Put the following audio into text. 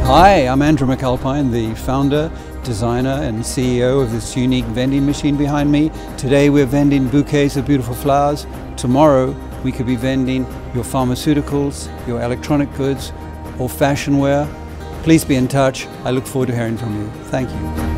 Hi, I'm Andrew McAlpine, the founder, designer and CEO of this unique vending machine behind me. Today we're vending bouquets of beautiful flowers. Tomorrow we could be vending your pharmaceuticals, your electronic goods or fashion wear. Please be in touch. I look forward to hearing from you. Thank you.